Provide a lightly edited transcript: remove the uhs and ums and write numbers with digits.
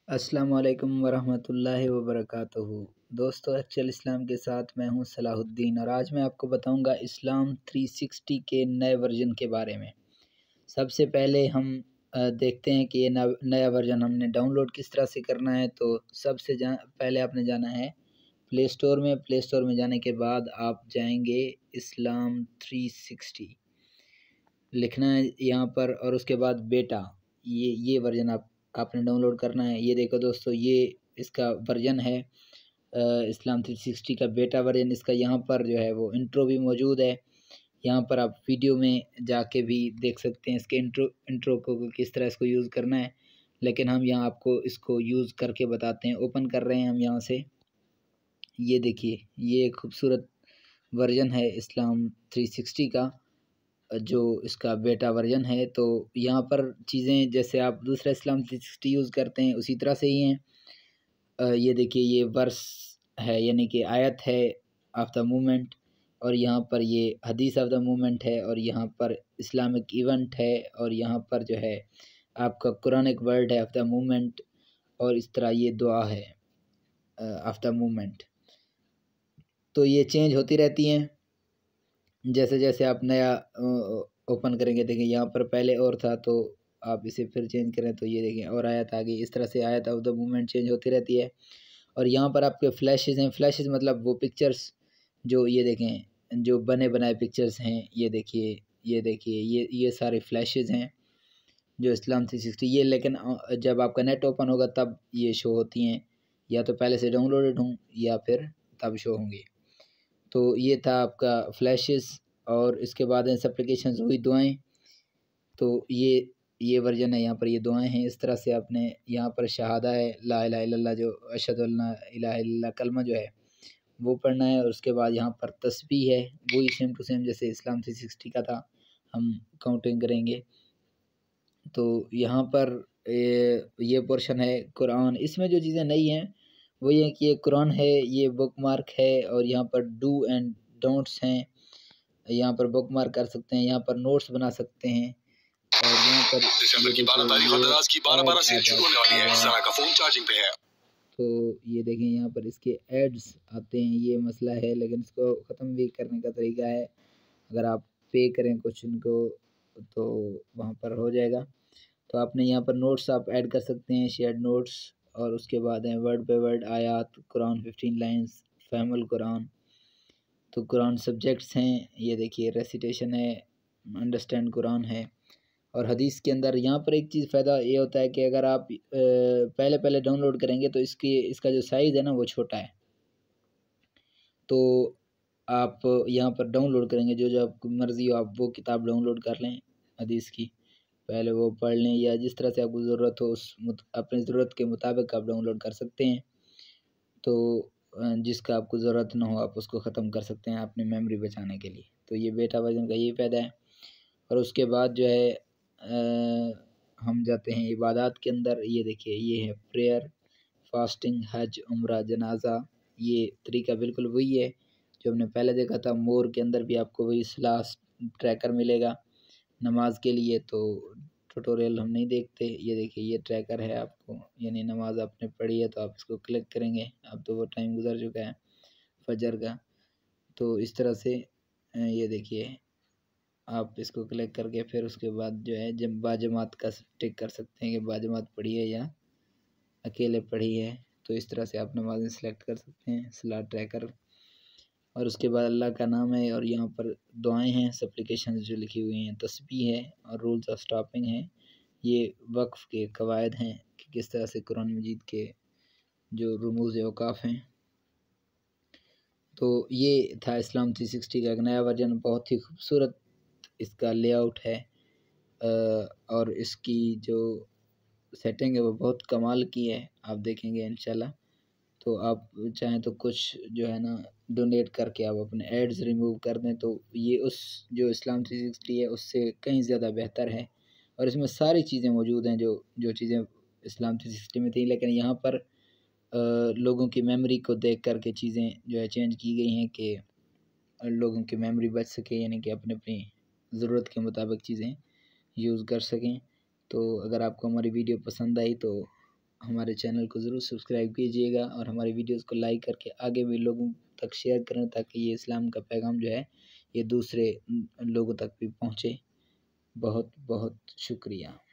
अस्सलाम वालेकुम वरहमतुल्लाहि वबरकातुहू। दोस्तों, एक्चुअल इस्लाम के साथ मैं हूं सलाहुद्दीन और आज मैं आपको बताऊंगा इस्लाम 360 के नए वर्जन के बारे में। सबसे पहले हम देखते हैं कि ये नया वर्जन हमने डाउनलोड किस तरह से करना है। तो सबसे पहले आपने जाना है प्ले स्टोर में। प्ले स्टोर में जाने के बाद आप जाएंगे इस्लाम 360 लिखना है यहाँ पर, और उसके बाद बेटा ये वर्जन आपने डाउनलोड करना है। ये देखो दोस्तों, ये इसका वर्जन है इस्लाम 360 का बेटा वर्जन। इसका यहाँ पर जो है वो इंट्रो भी मौजूद है। यहाँ पर आप वीडियो में जाके भी देख सकते हैं इसके इंट्रो को किस तरह इसको यूज़ करना है, लेकिन हम यहाँ आपको इसको यूज़ करके बताते हैं। ओपन कर रहे हैं हम यहाँ से। ये देखिए, ये खूबसूरत वर्जन है इस्लाम 360 का, जो इसका बेटा वर्जन है। तो यहाँ पर चीज़ें जैसे आप दूसरा इस्लाम 360 यूज़ करते हैं उसी तरह से ही हैं। ये देखिए, ये वर्स है यानी कि आयत है ऑफ द मूवमेंट, और यहाँ पर ये हदीस ऑफ द मूवमेंट है, और यहाँ पर इस्लामिक इवेंट है, और यहाँ पर जो है आपका कुरानिक वर्ड है ऑफ द मूवमेंट, और इस तरह ये दुआ है ऑफ द मूवमेंट। तो ये चेंज होती रहती हैं जैसे जैसे आप नया ओपन करेंगे। देखिए, यहाँ पर पहले और था, तो आप इसे फिर चेंज करें तो ये देखें और आयत आ गई। इस तरह से आयत ऑफ द मूवमेंट चेंज होती रहती है। और यहाँ पर आपके फ्लैशेस हैं। फ्लैशेस मतलब वो पिक्चर्स जो ये देखें, जो बने बनाए पिक्चर्स हैं। ये देखिए, ये देखिए, ये सारे फ्लैशेस हैं जो इस्लाम 360 ये। लेकिन जब आपका नेट ओपन होगा तब ये शो होती हैं, या तो पहले से डाउनलोडेड हों या फिर तब शो होंगी। तो ये था आपका फ्लैशेस, और इसके बाद इस एप्लीकेशन हुई दुआएं। तो ये वर्जन है। यहाँ पर ये दुआएं हैं। इस तरह से आपने यहाँ पर शहादा है, ला इलाहा इल्लल्लाह, जो अशहदु अल्ला इलाहा इल्लल्लाह कलमा जो है वो पढ़ना है। और उसके बाद यहाँ पर तस्बीह है, वही सेम टू सेम जैसे इस्लाम 360 का था, हम काउंटिंग करेंगे। तो यहाँ पर ये पोर्शन है कुरान। इसमें जो चीज़ें नई हैं वो ये है कि ये कुरान है, ये बुक मार्क है, और यहाँ पर डू एंड डोंट्स हैं। यहाँ पर बुक मार्क कर सकते हैं, यहाँ पर नोट्स बना सकते हैं, और यहाँ पर दिसंबर की 12 तारीख और दराज की 12 सेल शुरू होने वाली है। जरा का फोन चार्जिंग पे है। तो ये देखें, यहाँ पर इसके एड्स आते हैं, ये मसला है, लेकिन इसको ख़त्म भी करने का तरीका है। अगर आप पे करें कुछ इनको तो वहाँ पर हो जाएगा। तो आपने यहाँ पर नोट्स आप ऐड कर सकते हैं, शेयर्ड नोट्स, और उसके बाद हैं वर्ड पे वर्ड आयात कुरान 15 लाइन्स, फहमुल कुरान। तो कुरान सब्जेक्ट्स हैं, ये देखिए रेसिटेशन है, अंडरस्टैंड कुरान है। और हदीस के अंदर यहाँ पर एक चीज़ फ़ायदा ये होता है कि अगर आप पहले पहले डाउनलोड करेंगे तो इसका जो साइज़ है ना वो छोटा है। तो आप यहाँ पर डाउनलोड करेंगे, जो जो आपको मर्ज़ी हो आप वो किताब डाउनलोड कर लें हदीस की, पहले वो पढ़ लें, या जिस तरह से आपको ज़रूरत हो अपनी ज़रूरत के मुताबिक आप डाउनलोड कर सकते हैं। तो जिसका आपको ज़रूरत ना हो आप उसको ख़त्म कर सकते हैं अपनी मेमोरी बचाने के लिए। तो ये बेटा वर्जन का ये फ़ायदा है। और उसके बाद जो है हम जाते हैं इबादत के अंदर। ये देखिए, ये है प्रेयर, फास्टिंग, हज, उम्रा, जनाजा। ये तरीका बिल्कुल वही है जो हमने पहले देखा था। मोर के अंदर भी आपको वही सलाह ट्रैकर मिलेगा नमाज के लिए। तो ट्यूटोरियल हम नहीं देखते। ये देखिए, ये ट्रैकर है आपको, यानी नमाज आपने पढ़ी है तो आप इसको क्लिक करेंगे। अब तो वो टाइम गुजर चुका है फजर का। तो इस तरह से ये देखिए, आप इसको क्लिक करके फिर उसके बाद जो है जब बाजमात का टिक कर सकते हैं कि बाजमात पढ़ी है या अकेले पढ़ी है। तो इस तरह से आप नमाज़ें सेलेक्ट कर सकते हैं, सलाह ट्रैकर। और उसके बाद अल्लाह का नाम है, और यहाँ पर दुआएं हैं, सप्लिकेशन जो लिखी हुई हैं, तस्बीह है, और रूल्स ऑफ स्टॉपिंग है। ये वक्फ़ के कवायद हैं कि किस तरह से कुरान मजीद के जो रमूज़ औक़ाफ़ हैं। तो ये था इस्लाम 360 का एक नया वर्जन। बहुत ही खूबसूरत इसका लेआउट है, और इसकी जो सेटिंग है वो बहुत कमाल की है, आप देखेंगे इंशाल्लाह। तो आप चाहें तो कुछ जो है ना डोनेट करके आप अपने एड्स रिमूव कर दें, तो ये उस जो इस्लाम 360 है उससे कहीं ज़्यादा बेहतर है। और इसमें सारी चीज़ें मौजूद हैं जो जो चीज़ें इस्लाम 360 में थी, लेकिन यहाँ पर लोगों की मेमोरी को देख कर के चीज़ें जो है चेंज की गई हैं कि लोगों की मेमोरी बच सके, यानी कि अपनी अपनी ज़रूरत के मुताबिक चीज़ें यूज़ कर सकें। तो अगर आपको हमारी वीडियो पसंद आई तो हमारे चैनल को ज़रूर सब्सक्राइब कीजिएगा और हमारे वीडियोस को लाइक करके आगे भी लोगों तक शेयर करें, ताकि ये इस्लाम का पैगाम जो है ये दूसरे लोगों तक भी पहुँचे। बहुत बहुत शुक्रिया।